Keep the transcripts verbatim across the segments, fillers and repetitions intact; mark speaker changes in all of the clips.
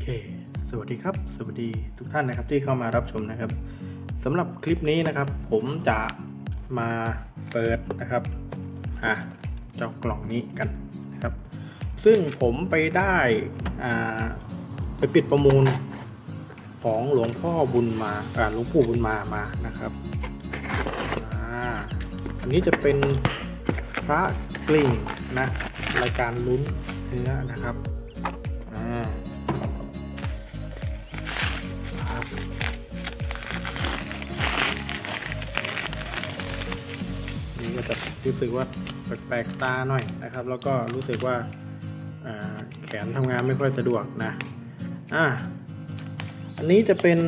Speaker 1: สวัสดีครับสวัสดีทุกท่านนะครับที่เข้ามารับชมนะครับสำหรับคลิปนี้นะครับผมจะมาเปิดนะครับอ่ะเจ้ากล่องนี้กันนะครับซึ่งผมไปได้อ่าไปปิดประมูลของหลวงพ่อบุญมาอ่าหลวงปู่บุญมามานะครับอ่าอันนี้จะเป็นพระกลิ่งนะรายการลุ้นเนื้อนะครับอ่านี่ก็จะรู้สึกว่าแปลกๆตาหน่อยนะครับแล้วก็รู้สึกว่าแขนทำงานไม่ค่อยสะดวกนะอ่ะอันนี้จะเป็น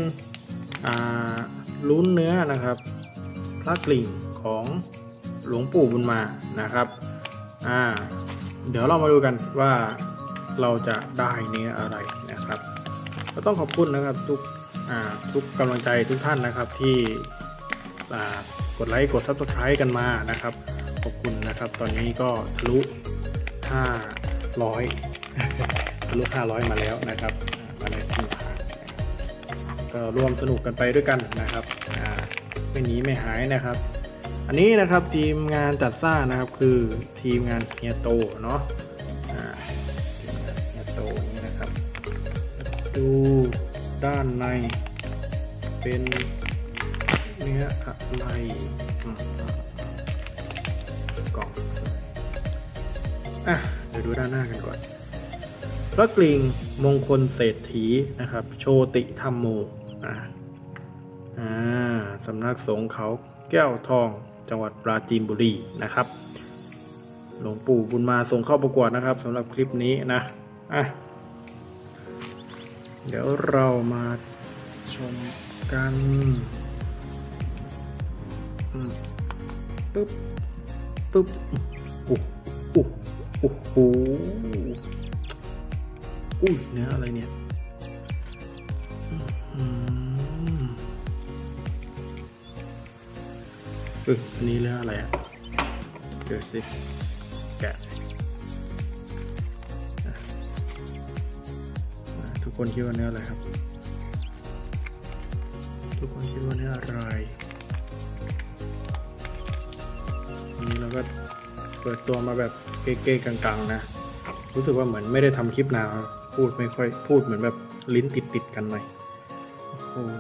Speaker 1: ลุ้นเนื้อนะครับพระกลิ่งของหลวงปู่บุญมานะครับอ่าเดี๋ยวเรามาดูกันว่าเราจะได้เนื้ออะไรนะครับก็ต้องขอบคุณนะครับทุกอ่าทุกกำลังใจทุกท่านนะครับที่อ่ากดไลค์กด ซับสไครบ์ กันมานะครับขอบคุณนะครับตอนนี้ก็ทะลุห้าร้อยทะลุห้าร้อยมาแล้วนะครับมาในทีมทางก็ร่วมสนุกกันไปด้วยกันนะครับอ่าไม่หนีไม่หายนะครับอันนี้นะครับทีมงานจัดสร้างนะครับคือทีมงานเฮียโตเนาะอ่าทีมงานเฮียโตนี่นะครับดูด้านในเป็นเนื้ออะไรกล่องอ่ะเดี๋ยวดูด้านหน้ากันก่อนพระกลิ่งมงคลเศรษฐีนะครับโชติธรรมโมอ่าอ่าสำนักสงฆ์เขาแก้วทองจังหวัดปราจีนบุรีนะครับหลวงปู่บุญมาส่งเข้าประกวดนะครับสำหรับคลิปนี้นะอ่ะเดี๋ยวเรามาชมกันปึ๊บปึ๊บโอ้โอ้โอ้โหอุ้ยเนื้ออะไรเนี่ยอืมเอออันนี้เนื้ออะไรอ่ะเดี๋ยวสิแกะทุกคนคิดว่าเนื้ออะไรครับทุกคนคิดว่าเนื้ออะไรนี่เราก็เปิดตัวมาแบบเก๊ๆกังๆนะรู้สึกว่าเหมือนไม่ได้ทำคลิปนานพูดไม่ค่อยพูดเหมือนแบบลิ้นติดๆกันหน่อยโอ้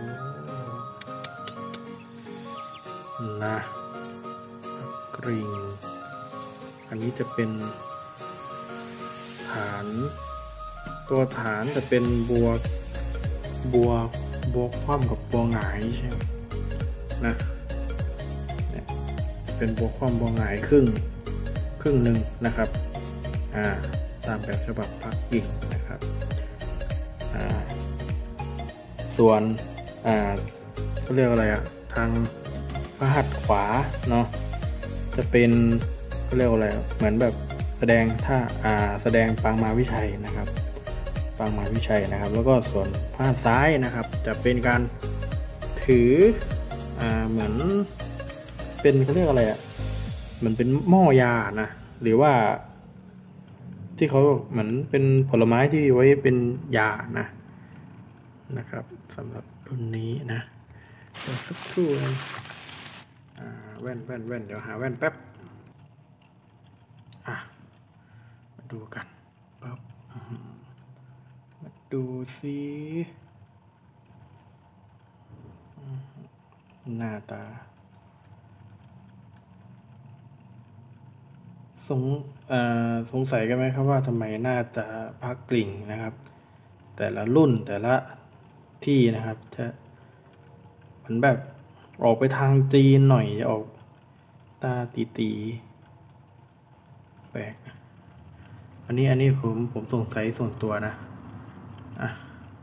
Speaker 1: นะกริ่งอันนี้จะเป็นฐานตัวฐานจะเป็นบัวบัวบัวคว่ำกับบัวหงายใช่ไหมนะเนี่ยเป็นบัวคว่ำบัวหงายครึ่งครึ่งหนึ่งนะครับอ่าตามแบบฉบับพระกลิ่งนะครับอ่าส่วนอ่าเขาเรียกอะไรอะทางพระหัตถ์ขวาเนาะจะเป็นเขาเรียกอะไรเหมือนแบบแสดงท่าอ่าแสดงปางมาวิชัยนะครับปางมาวิชัยนะครับแล้วก็ส่วนพระหัตถ์ซ้ายนะครับจะเป็นการถืออ่าเหมือนเป็นเขาเรียกอะไรอะเหมือนเป็นหม้อยานะหรือว่าที่เขาเหมือนเป็นผลไม้ที่ไว้เป็นยานะนะครับสำหรับรุ่นนี้นะเดี๋ยวสักครู่นะอ่าแว่นแว่นแว่นเดี๋ยวหาแว่นแป๊บอ่ะมาดูกันปั๊บมาดูสิหน้าตาสงสงสัยกันไหมครับว่าทำไมน่าจะพระกลิ่งนะครับแต่ละรุ่นแต่ละที่นะครับจะเหมือนแบบออกไปทางจีนหน่อยจะออกตาตีตีแปลกอันนี้อันนี้ผมผมสงสัยส่วนตัวนะอ่ะ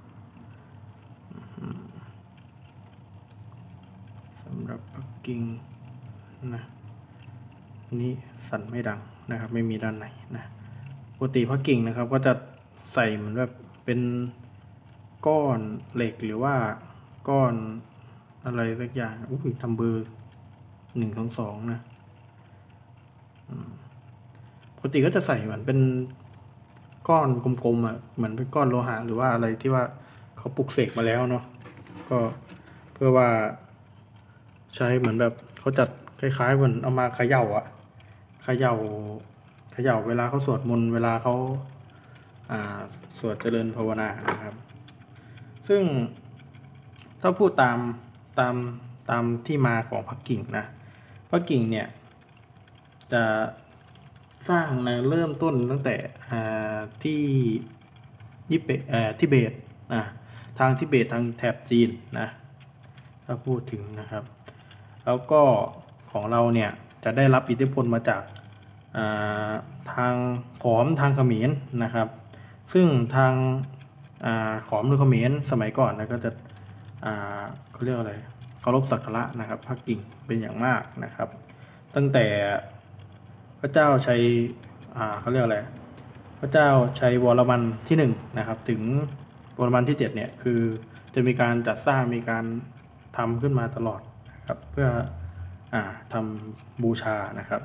Speaker 1: สำหรับพระกลิ่งนะนี้สั่นไม่ดังนะครับไม่มีด้านไหนนะปกติพระกลิ่งนะครับก็จะใส่เหมือนแบบเป็นก้อนเหล็กหรือว่าก้อนอะไรสักอย่างอุ้ยทำเบอร์หนึ่งสองสองนะปกติก็จะใส่เหมือนเป็นก้อนกลมๆอ่ะเหมือนเป็นก้อนโลหะหรือว่าอะไรที่ว่าเขาปลุกเสกมาแล้วเนาะก็เพื่อว่าใช้เหมือนแบบเขาจัดคล้ายๆเหมือนเอามาเขย่าอ่ะเขย่าเขย่าเวลาเขาสวดมนต์เวลาเขาอ่าสวดเจริญภาวนานะครับซึ่งถ้าพูดตามตามตามที่มาของพระกิ่งนะพระกิ่งเนี่ยจะสร้างในเริ่มต้นตั้งแต่ที่ยิเบตทิเบตนะทางทิเบตทางแถบจีนนะถ้าพูดถึงนะครับแล้วก็ของเราเนี่ยจะได้รับอิทธิพลมาจากาทางขอมทางเขมรนะครับซึ่งทางขอมหรือเขมรสมัยก่อนนะก็จะเขาเรียกอะไรเคารพสักการะนะครับพระกิ่งเป็นอย่างมากนะครับตั้งแต่พระเจ้าชัยเขาเรียกอะไรพระเจ้าชัยวรมันที่หนึ่งนะครับถึงวรมันที่เจ็ดเนี่ยคือจะมีการจัดสร้างมีการทำขึ้นมาตลอดนะครับเพื่ออ่าทำบูชานะครับ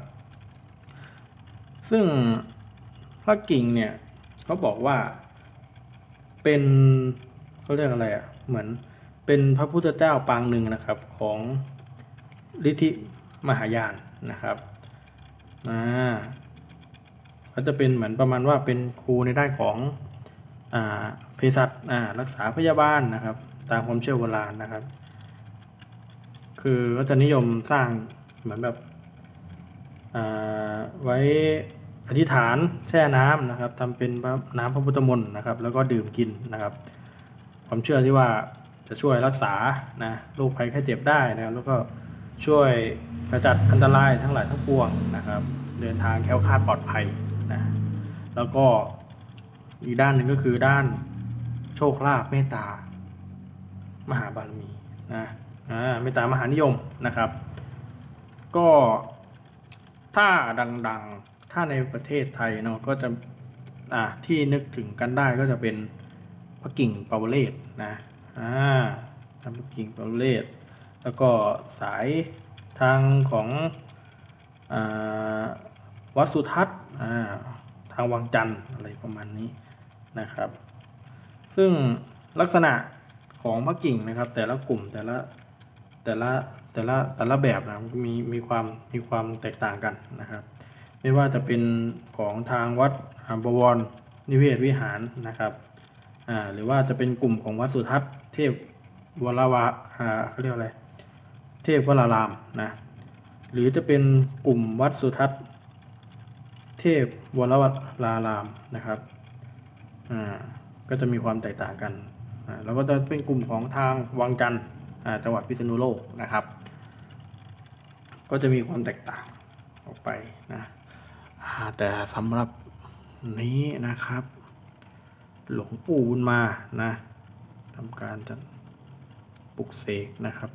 Speaker 1: ซึ่งพระกิ่งเนี่ยเขาบอกว่าเป็นเขาเรียกอะไรอ่ะเหมือนเป็นพระพุทธเจ้าปางหนึ่งนะครับของฤทธิมหายานนะครับอ่าก็จะเป็นเหมือนประมาณว่าเป็นครูในด้านของอ่าเภสัชอ่ารักษาพยาบาลนะครับตามความเชื่อโบราณนะครับคือก็จะนิยมสร้างเหมือนแบบอ่าไว้อธิษฐานแช่น้ำนะครับทำเป็นน้ำพระพุทธมนต์นะครับแล้วก็ดื่มกินนะครับความเชื่อที่ว่าจะช่วยรักษานะโรคภัยไข้เจ็บได้นะครับแล้วก็ช่วยกระจัดอันตรายทั้งหลายทั้งปวงนะครับเดินทางแคล้วคลาดปลอดภัยนะแล้วก็อีกด้านหนึ่งก็คือด้านโชคลาภเมตตามหาบารมีนะอ่าเมตตามหานิยมนะครับก็ถ้าดังๆถ้าในประเทศไทยเนาะก็จะอ่าที่นึกถึงกันได้ก็จะเป็นพระกิ่งปาวเลศนะอ่าทำพระกิ่งปาวเลศแล้วก็สายทางของอ่าวัดสุทัศน์อ่าทางวังจันทร์อะไรประมาณนี้นะครับซึ่งลักษณะของพระกิ่งนะครับแต่ละกลุ่มแต่ละแต่ละแต่ละแต่ละแบบนะมีมีความมีความแตกต่างกันนะครับไม่ว่าจะเป็นของทางวัดบวรนิเวศวิหารนะครับอ่าหรือว่าจะเป็นกลุ่มของวัดสุทัศน์เทพวรวะอ่าเขาเรียกอะไรเทพวรารามนะหรือจะเป็นกลุ่มวัดสุทัศน์เทพวรวรารามนะครับอ่าก็จะมีความแตกต่างกันอ่าแล้วก็จะเป็นกลุ่มของทางวังจันทร์อ่าจังหวัดพิษณุโลกนะครับก็จะมีความแตกต่างออกไปนะแต่สำหรับนี้นะครับหลวงปู่บุญมานะทำการจะปลุกเสกนะครับ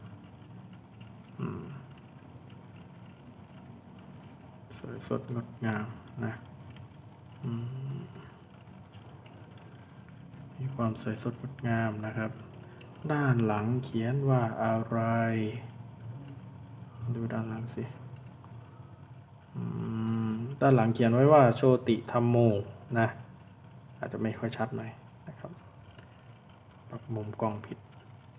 Speaker 1: สวยสดงดงามนะมีความสวยสดงดงามนะครับด้านหลังเขียนว่าอะไรดูด้านหลังสิด้านหลังเขียนไว้ว่าโชติธัมโมนะอาจจะไม่ค่อยชัดหน่อยนะครับปรับมุมกล้องผิด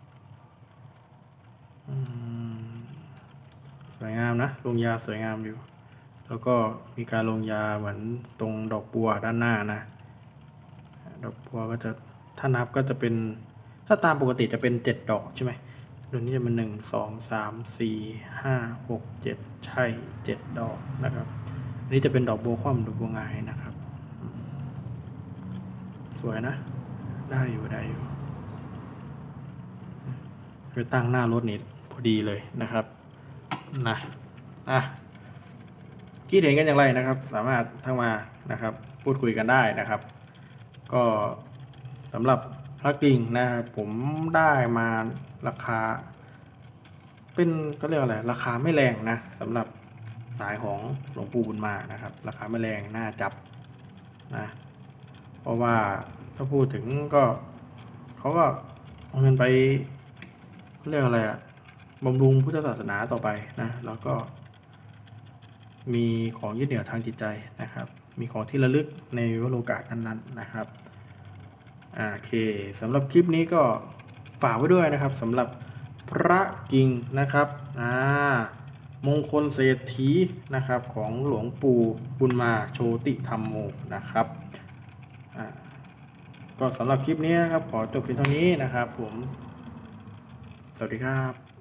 Speaker 1: สวยงามนะลงยาสวยงามอยู่แล้วก็มีการลงยาเหมือนตรงดอกบัวด้านหน้านะดอกบัวก็จะถ้านับก็จะเป็นถ้าตามปกติจะเป็นเจ็ดดอกใช่ไหมเดี๋ยวนี้จะเป็นหนึ่งสองสามสี่ห้าหกเจ็ดใช่เจ็ดดอกนะครับอันนี้จะเป็นดอกบัวคว่ำดอกบัวงายนะครับสวยนะได้อยู่ได้อยู่ไปตั้งหน้ารถนี่พอดีเลยนะครับนะอ่ะคิดเห็นกันอย่างไรนะครับสามารถทักมานะครับพูดคุยกันได้นะครับก็สำหรับพระกิ่งนะครับผมได้มาราคาเป็นก็เรียกอะไรราคาไม่แรงนะสำหรับสายของหลวงปู่บุญมานะครับราคาไม่แรงน่าจับนะเพราะว่าถ้าพูดถึงก็เขาก็เอาเงินไปเรียกอะไรอะบำรุงพุทธศาสนาต่อไปนะแล้วก็มีของยึดเหนี่ยวทางจิตใจนะครับมีของที่ระลึกในวโรกาสนั้นๆนะครับโอเคสำหรับคลิปนี้ก็ฝากไว้ด้วยนะครับสำหรับพระกิ่งนะครับอ่ามงคลเศรษฐีนะครับของหลวงปู่บุญมาโชติธรรมโมนะครับอ่าก็สำหรับคลิปนี้ครับขอจบเพียงเท่านี้นะครับผมสวัสดีครับ